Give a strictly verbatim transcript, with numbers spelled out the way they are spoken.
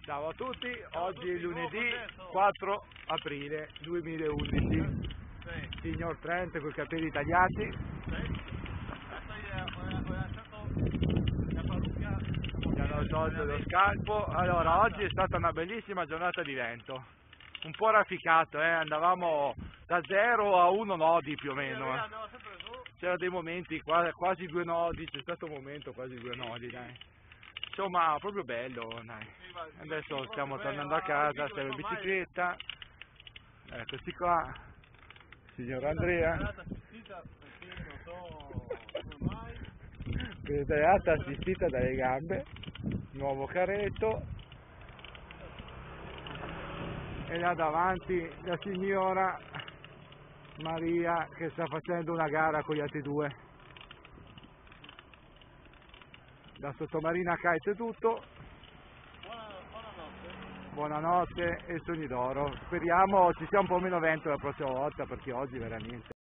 Ciao a tutti, oggi è lunedì quattro aprile duemilaundici. Signor Trent con i capelli tagliati. Mi hanno tolto lo scalpo. Allora, oggi è stata una bellissima giornata di vento. Un po' rafficato, eh? Andavamo da zero a uno nodi più o meno. Eh. C'era dei momenti, quasi due nodi, c'è stato un momento quasi due nodi, dai. Insomma, proprio bello, dai. Adesso stiamo tornando a casa, stiamo in bicicletta. Eccoci qua, signor Andrea. Pedalata assistita dalle gambe, nuovo carretto. E là davanti la signora Maria che sta facendo una gara con gli altri due. Da sottomarina kite è tutto. Buonanotte. Buonanotte e sogni d'oro. Speriamo ci sia un po' meno vento la prossima volta, perché oggi veramente